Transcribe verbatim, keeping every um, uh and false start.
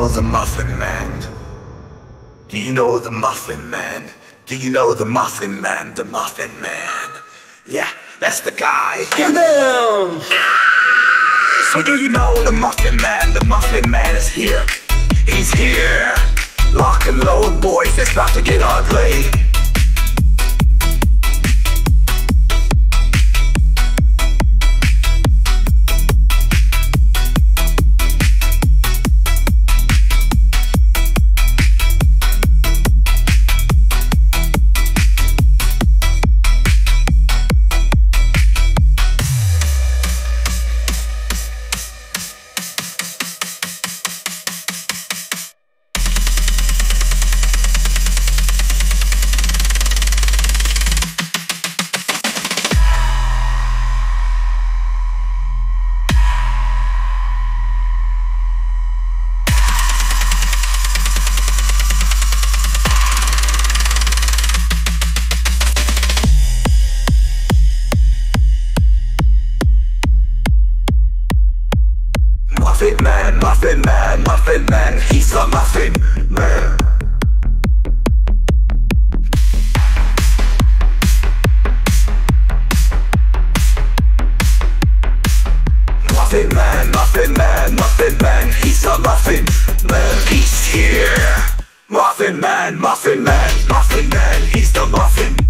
know the MuFFin Man? Do you know the MuFFin Man? Do you know the MuFFin Man? The MuFFin Man. Yeah, that's the guy. Get down! So do you know the MuFFin Man? The MuFFin Man is here. He's here. Lock and load, boys, it's about to get ugly. MuFFin Man, MuFFin Man, MuFFin Man, he's the MuFFin Man. MuFFin Man, MuFFin Man, MuFFin Man, he's the MuFFin Man. He's here. MuFFin Man, MuFFin Man, MuFFin Man, he's the MuFFin